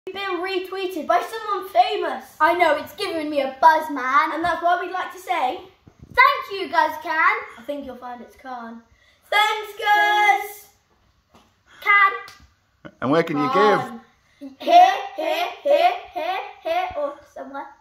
We've been retweeted by someone famous. I know, it's giving me a buzz, man. And that's why we'd like to say, thank you, Guz Khan. I think you'll find it's Khan. Thanks, Guz. Khan. And where can you give? Here, or somewhere.